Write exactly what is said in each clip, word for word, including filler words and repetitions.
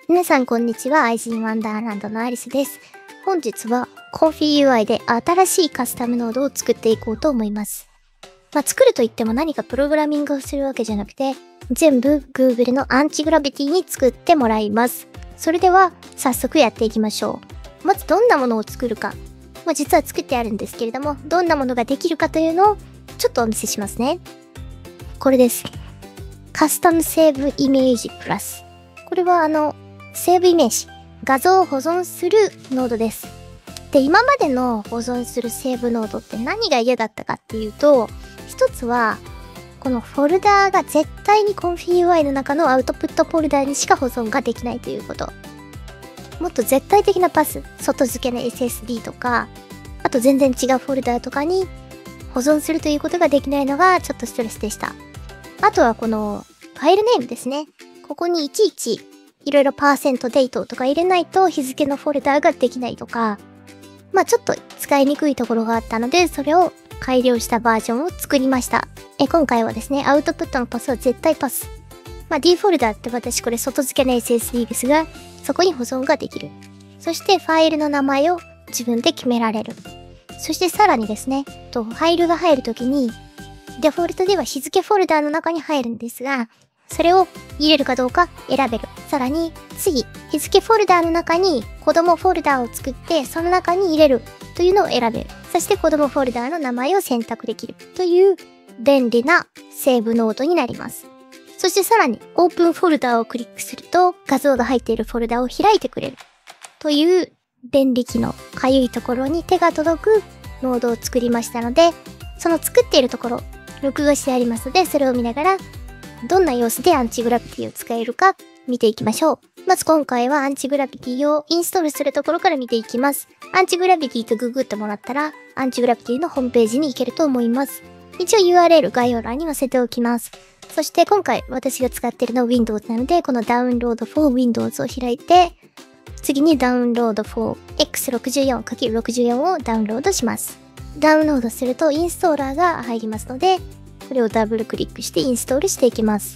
皆さんこんにちは。アイジンワンダーランドのアリスです。本日は ComfyUI で新しいカスタムノードを作っていこうと思います。まあ、作るといっても何かプログラミングをするわけじゃなくて、全部 Google のアンチグラビティに作ってもらいます。それでは早速やっていきましょう。まずどんなものを作るか。まあ、実は作ってあるんですけれども、どんなものができるかというのをちょっとお見せしますね。これです。カスタムセーブイメージプラス。これはあの、セーブイメージ、画像を保存するノードです。で、今までの保存するセーブノードって何が嫌だったかっていうと、一つは、このフォルダーが絶対に ComfyUI の中のアウトプットフォルダーにしか保存ができないということ。もっと絶対的なパス、外付けの エスエスディー とか、あと全然違うフォルダーとかに保存するということができないのがちょっとストレスでした。あとはこのファイルネームですね。ここにいちいちいろいろパーセントデートとか入れないと日付のフォルダーができないとか、まあちょっと使いにくいところがあったので、それを改良したバージョンを作りました。え、今回はですね、アウトプットのパスは絶対パス。まあ D フォルダーって私これ外付けの エスエスディー ですが、そこに保存ができる。そしてファイルの名前を自分で決められる。そしてさらにですね、とファイルが入るときに、デフォルトでは日付フォルダーの中に入るんですが、それを入れるかどうか選べる。さらに次、日付フォルダーの中に子供フォルダーを作ってその中に入れるというのを選べる。そして子供フォルダーの名前を選択できるという便利なセーブノードになります。そしてさらにオープンフォルダーをクリックすると画像が入っているフォルダーを開いてくれるという便利機能。かゆいところに手が届くノードを作りましたので、その作っているところ、録画してありますので、それを見ながらどんな様子でアンチグラビティを使えるか見ていきましょう。まず今回はアンチグラビティをインストールするところから見ていきます。アンチグラビティとググってもらったら、アンチグラビティのホームページに行けると思います。一応 ユーアールエル 概要欄に載せておきます。そして今回私が使っているのは Windows なので、このダウンロード for Windows を開いて、次にダウンロード for エックスろくじゅうよんかけるろくじゅうよん をダウンロードします。ダウンロードするとインストーラーが入りますので、これをダブルクリックしてインストールしていきます。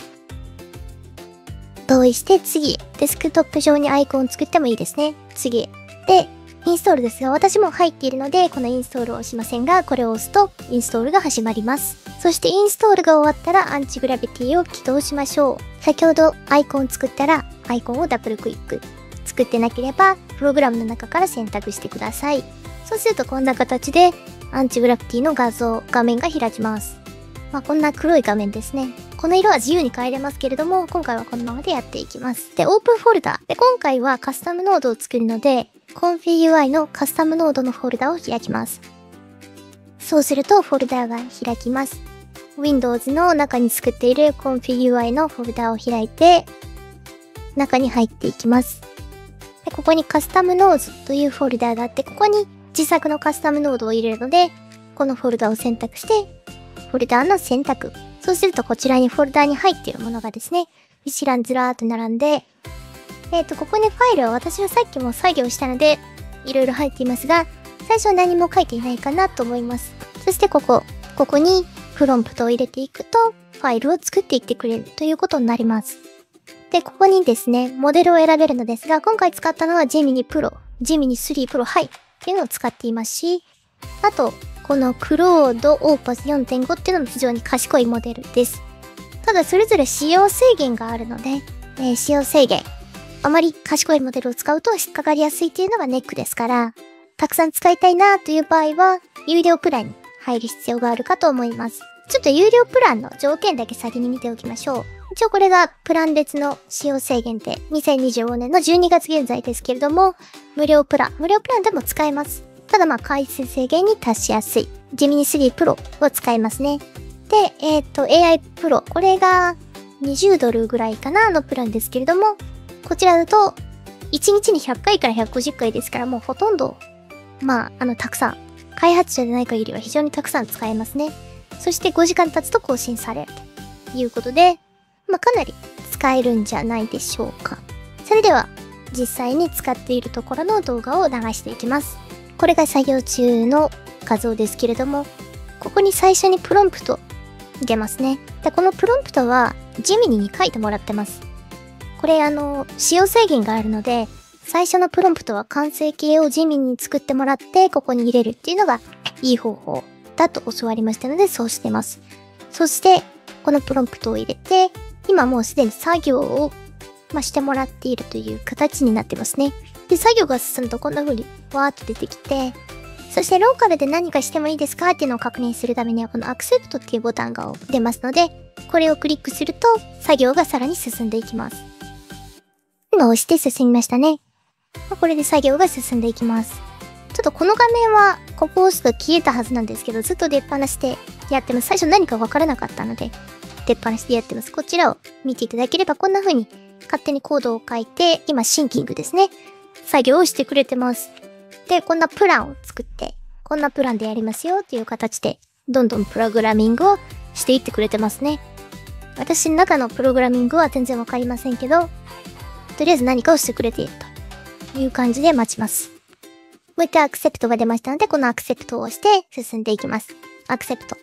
同意して次、デスクトップ上にアイコンを作ってもいいですね。次。で、インストールですが、私も入っているので、このインストールを押しませんが、これを押すとインストールが始まります。そしてインストールが終わったらアンチグラビティを起動しましょう。先ほどアイコン作ったら、アイコンをダブルクリック。作ってなければ、プログラムの中から選択してください。そうするとこんな形で、アンチグラビティの画像、画面が開きます。まあ、こんな黒い画面ですね。この色は自由に変えれますけれども、今回はこのままでやっていきます。で、オープンフォルダ。で、今回はカスタムノードを作るので、ComfyUI のカスタムノードのフォルダを開きます。そうすると、フォルダが開きます。Windows の中に作っている ComfyUI のフォルダを開いて、中に入っていきます。で、ここにカスタムノードというフォルダがあって、ここに自作のカスタムノードを入れるので、このフォルダを選択して、フォルダーの選択。そうするとこちらにフォルダーに入っているものがですね、一覧ずらーっと並んで、えっと、ここにファイルは私はさっきも作業したので、いろいろ入っていますが、最初は何も書いていないかなと思います。そしてここ、ここにプロンプトを入れていくと、ファイルを作っていってくれるということになります。で、ここにですね、モデルを選べるのですが、今回使ったのは Gemini Pro、Gemini スリー Pro High っていうのを使っていますし、あと、このクロードオーパス よんてんご っていうのも非常に賢いモデルです。ただそれぞれ使用制限があるので、えー、使用制限。あまり賢いモデルを使うと引っかかりやすいっていうのがネックですから、たくさん使いたいなという場合は、有料プランに入る必要があるかと思います。ちょっと有料プランの条件だけ先に見ておきましょう。一応これがプラン別の使用制限でにせんにじゅうごねんのじゅうにがつ現在ですけれども、無料プラン、無料プランでも使えます。ただまあ回数制限に達しやすい Gemini スリー Pro を使いますね。で、えっと エーアイ Pro、これがにじゅうドルぐらいかなのプランですけれども、こちらだといちにちにひゃっかいからひゃっごじゅっかいですからもうほとんど、まああのたくさん、開発者でない限りは非常にたくさん使えますね。そしてごじかん経つと更新されるということで、まあかなり使えるんじゃないでしょうか。それでは実際に使っているところの動画を流していきます。これが作業中の画像ですけれども、ここに最初にプロンプト入れますね。で、このプロンプトは Gemini に書いてもらってます。 これあの、使用制限があるので、最初のプロンプトは完成形を地味に作ってもらって、ここに入れるっていうのがいい方法だと教わりましたので、そうしてます。そして、このプロンプトを入れて、今もうすでに作業を、まあ、してもらっているという形になってますね。で、作業が進むとこんな風にわーっと出てきて、そしてローカルで何かしてもいいですかっていうのを確認するためには、このアクセプトっていうボタンが出ますので、これをクリックすると作業がさらに進んでいきます。今押して進みましたね。これで作業が進んでいきます。ちょっとこの画面はここを押すと消えたはずなんですけど、ずっと出っ放しでやってます。最初何かわからなかったので、出っ放しでやってます。こちらを見ていただければこんな風に勝手にコードを書いて、今シンキングですね。作業をしてくれてます。で、こんなプランを作って、こんなプランでやりますよっていう形で、どんどんプログラミングをしていってくれてますね。私の中のプログラミングは全然わかりませんけど、とりあえず何かをしてくれているという感じで待ちます。もう一回アクセプトが出ましたので、このアクセプトを押して進んでいきます。アクセプト。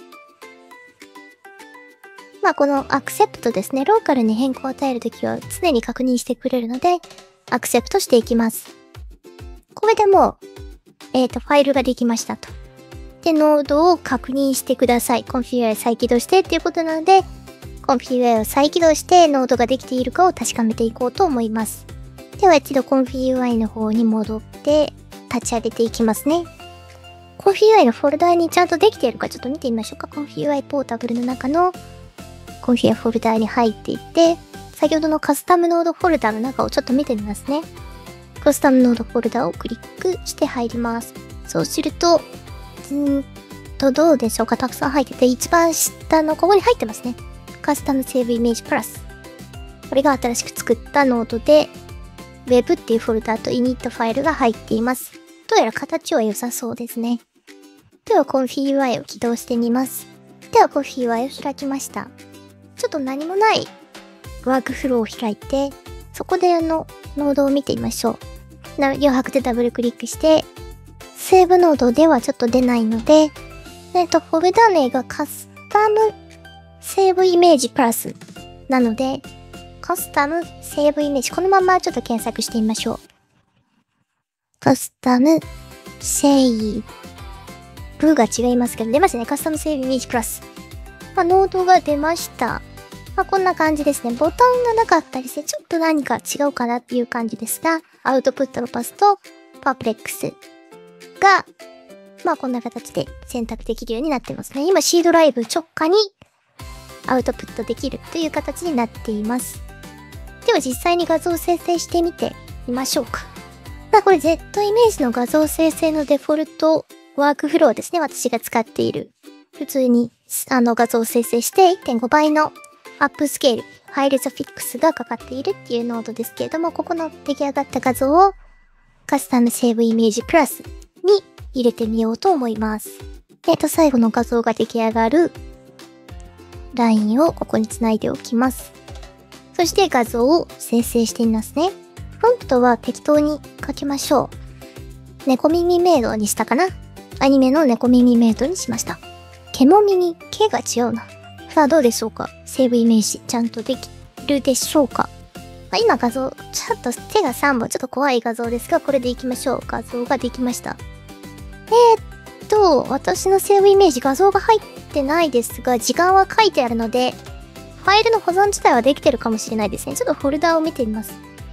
まあこのアクセプトですね、ローカルに変更を与えるときは常に確認してくれるので、アクセプトしていきます。これでもう、えっと、ファイルができましたと。で、ノードを確認してください。コンフィギュア再起動してっていうことなので、コンフィギュアを再起動してノードができているかを確かめていこうと思います。では一度コンフィギュアの方に戻って立ち上げていきますね。コンフィギュアのフォルダーにちゃんとできているかちょっと見てみましょうか。コンフィギュアポータブルの中のコンフィギュアフォルダーに入っていって、先ほどのカスタムノードフォルダーの中をちょっと見てみますね。カスタムノードフォルダをクリックして入ります。そうすると、うーんとどうでしょうか。たくさん入ってて、一番下のここに入ってますね。カスタムセーブイメージプラス。これが新しく作ったノードで、Web っていうフォルダと イニット ファイルが入っています。どうやら形は良さそうですね。では、コンフィギュアを起動してみます。では、コンフィギュアを開きました。ちょっと何もないワークフローを開いて、そこであの、ノードを見てみましょう。余白でダブルクリックして、セーブノードではちょっと出ないので、えっと、フォルダ名がカスタムセーブイメージプラスなので、カスタムセーブイメージ、このままちょっと検索してみましょう。カスタムセーブが違いますけど、出ましたね。カスタムセーブイメージプラス。まあ、ノードが出ました。まあ、こんな感じですね。ボタンがなかったりして、ちょっと何か違うかなっていう感じですが、アウトプットのパスとパープレックスが、まあこんな形で選択できるようになってますね。今 C ドライブ直下にアウトプットできるという形になっています。では実際に画像を生成してみてみましょうか。まあこれ Z イメージの画像生成のデフォルトワークフローですね。私が使っている。普通にあの画像を生成して いってんご 倍のアップスケール、ハイレゾフィックスがかかっているっていうノードですけれども、ここの出来上がった画像をカスタムセーブイメージプラスに入れてみようと思います。えっと、最後の画像が出来上がるラインをここにつないでおきます。そして画像を生成してみますね。プロンプトは適当に書きましょう。猫耳メイドにしたかな？アニメの猫耳メイドにしました。毛も耳、毛が違うな。さあどうでしょうか？セーブイメージちゃんとできるでしょうか？まあ、今画像、ちょっと手がさんぼん、ちょっと怖い画像ですが、これでいきましょう。画像ができました。えー、っと、私のセーブイメージ画像が入ってないですが、時間は書いてあるので、ファイルの保存自体はできてるかもしれないですね。ちょっとフォルダを見てみます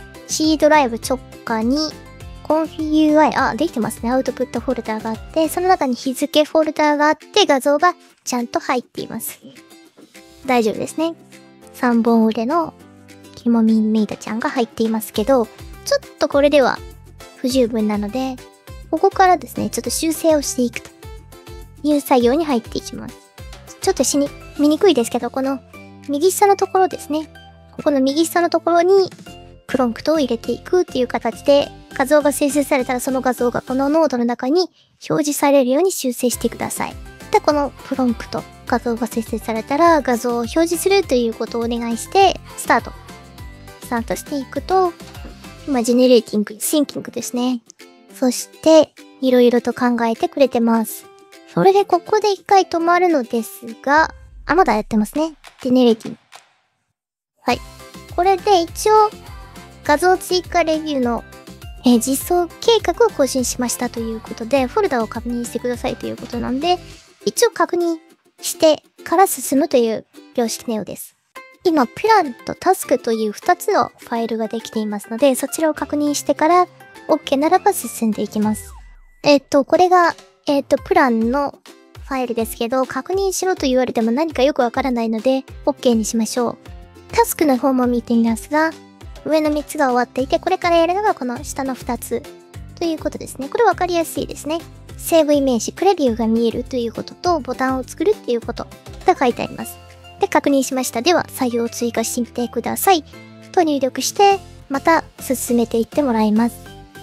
。C ドライブ直下に、コンフィギュア、あ、できてますね。アウトプットフォルダがあって、その中に日付フォルダがあって、画像がちゃんと入っています。大丈夫ですね。さんぼん腕のキモミンメイドちゃんが入っていますけど、ちょっとこれでは不十分なので、ここからですね、ちょっと修正をしていくという作業に入っていきます。ちょっとしに、見にくいですけど、この右下のところですね。ここの右下のところにプロンプトを入れていくっていう形で、画像が生成されたらその画像がこのノードの中に表示されるように修正してください。で、このプロンプト、画像が生成されたら画像を表示するということをお願いして、スタート。スタートしていくと、今、ジェネレーティング、シンキングですね。そして、いろいろと考えてくれてます。それで、ここで一回止まるのですが、あ、まだやってますね。ジェネレーティング。はい。 これで一応、画像追加レビューの、えー、実装計画を更新しましたということで、フォルダを確認してくださいということなんで、一応確認してから進むという様式のようです。今、プランとタスクというふたつのファイルができていますので、そちらを確認してから OK ならば進んでいきます。えっと、これが、えっと、プランのファイルですけど、確認しろと言われても何かよくわからないので、OK にしましょう。タスクの方も見てみますが、上のみっつが終わっていて、これからやるのがこの下のふたつということですね。これわかりやすいですね。セーブイメージ、プレビューが見えるということと、ボタンを作るっていうことが書いてあります。で、確認しました。では、作業を追加してみてください。と入力して、また進めていってもらいます。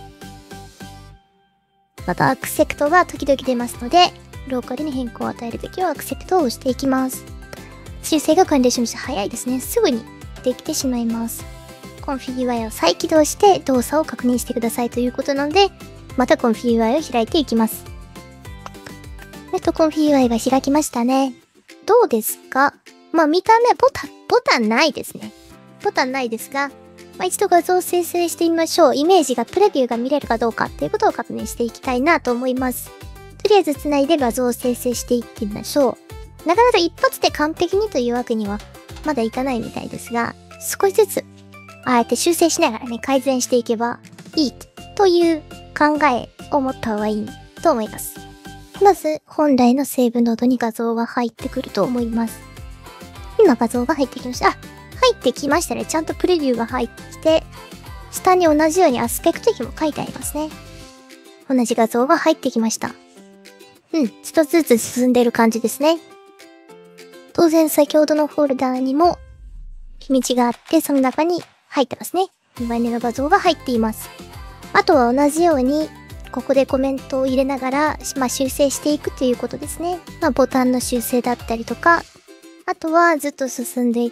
また、アクセプトが時々出ますので、ローカルに変更を与えるべきはアクセプトを押していきます。修正が完了しました。早いですね。すぐにできてしまいます。コンフィギュアを再起動して動作を確認してくださいということなので、またコンフィギュアを開いていきます。えっと、コンフィギュアが開きましたね。どうですか？まあ見た目ボタン、ボタンないですね。ボタンないですが、まあ、一度画像を生成してみましょう。イメージがプレビューが見れるかどうかっていうことを確認していきたいなと思います。とりあえず繋いで画像を生成していってみましょう。なかなか一発で完璧にというわけにはまだいかないみたいですが、少しずつああやって修正しながらね、改善していけばいいという考えを持った方がいいと思います。まず、本来のセーブノードに画像が入ってくると思います。今画像が入ってきました。あ、入ってきましたね。ちゃんとプレビューが入ってきて、下に同じようにアスペクト比も書いてありますね。同じ画像が入ってきました。うん、一つずつ進んでいる感じですね。当然先ほどのフォルダーにも秘密があって、その中に入ってますね。にまいめの画像が入っています。あとは同じように、ここでコメントを入れながら、まあ、修正していくということですね。まあ、ボタンの修正だったりとか、あとはずっと進んでいって、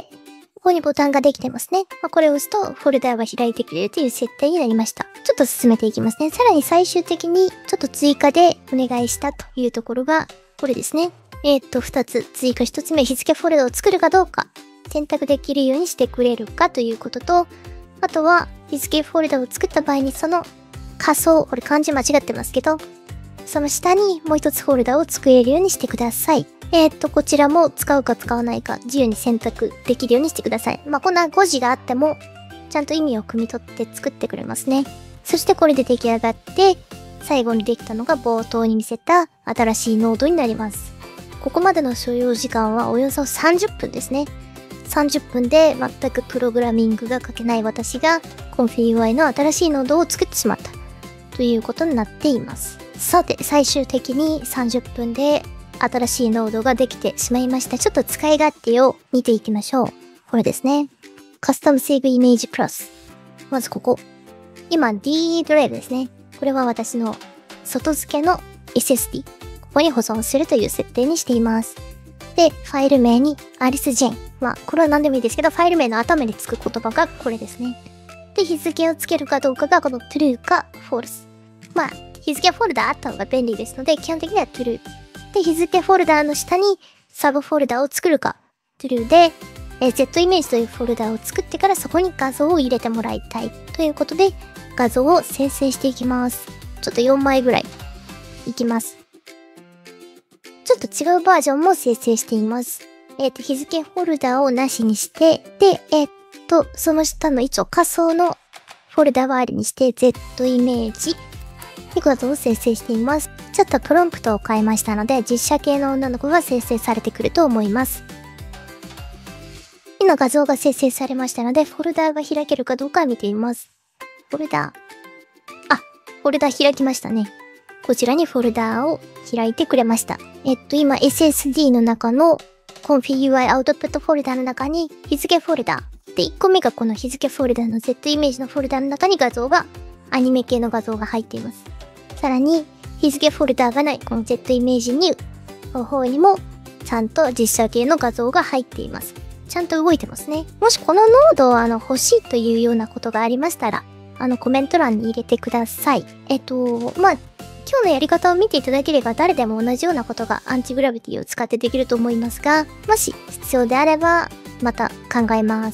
ここにボタンができてますね。まあ、これを押すとフォルダーが開いてくれるという設定になりました。ちょっと進めていきますね。さらに最終的にちょっと追加でお願いしたというところが、これですね。えー、っと、二つ、追加一つ目、日付フォルダを作るかどうか、選択できるようにしてくれるかということと、あとは日付フォルダを作った場合にその仮想、これ漢字間違ってますけど、その下にもう一つフォルダを作れるようにしてください。えー、っと、こちらも使うか使わないか自由に選択できるようにしてください。まあ、こんな誤字があっても、ちゃんと意味を汲み取って作ってくれますね。そしてこれで出来上がって、最後にできたのが冒頭に見せた新しいノードになります。ここまでの所要時間はおよそさんじゅっぷんですね。さんじゅっぷんで全くプログラミングが書けない私が コンフィギュア の新しいノードを作ってしまったということになっています。さて、最終的にさんじゅっぷんで新しいノードができてしまいました。ちょっと使い勝手を見ていきましょう。これですね。カスタムセーブイメージプラス。まずここ。今 D ドライブですね。これは私の外付けの エスエスディー。ここに保存するという設定にしています。で、ファイル名にアリス・ジェーン。まあ、これは何でもいいですけど、ファイル名の頭につく言葉がこれですね。で、日付をつけるかどうかがこの true か false。まあ、日付フォルダあった方が便利ですので、基本的には true。で、日付フォルダの下にサブフォルダを作るか true で、えー、Z イメージというフォルダを作ってからそこに画像を入れてもらいたいということで、画像を生成していきます。ちょっとよんまいぐらいいきます。ちょっと違うバージョンも生成しています。えっと、日付フォルダをなしにして、で、えっと、その下の一応仮想のフォルダはありにして、Z イメージで画像を生成しています。ちょっとプロンプトを変えましたので、実写系の女の子が生成されてくると思います。今画像が生成されましたので、フォルダが開けるかどうか見ています。フォルダ。あ、フォルダ開きましたね。こちらにフォルダを開いてくれました。えっと、今 エスエスディー の中の コンフィギュア アウトプットフォルダの中に日付フォルダ。で、いっこめがこの日付フォルダの Z イメージのフォルダの中に画像が、アニメ系の画像が入っています。さらに、日付フォルダがないこの Z イメージニューの方にも、ちゃんと実写系の画像が入っています。ちゃんと動いてますね。もしこのノードをあの欲しいというようなことがありましたら、あのコメント欄に入れてください。えっと、まあ、今日のやり方を見ていただければ誰でも同じようなことがアンチグラビティを使ってできると思いますが、もし必要であればまた考えます。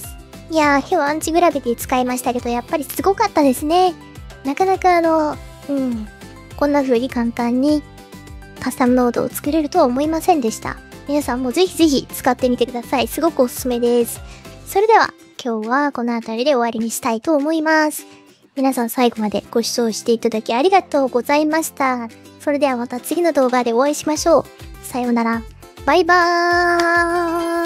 いやー、ヒューアンチグラビティ使いましたけど、やっぱりすごかったですね。なかなかあの、うん、こんな風に簡単にカスタムノードを作れるとは思いませんでした。皆さんもぜひぜひ使ってみてください。すごくおすすめです。それでは、今日はこの辺りで終わりにしたいと思います。皆さん最後までご視聴していただきありがとうございました。それではまた次の動画でお会いしましょう。さようなら。バイバーイ。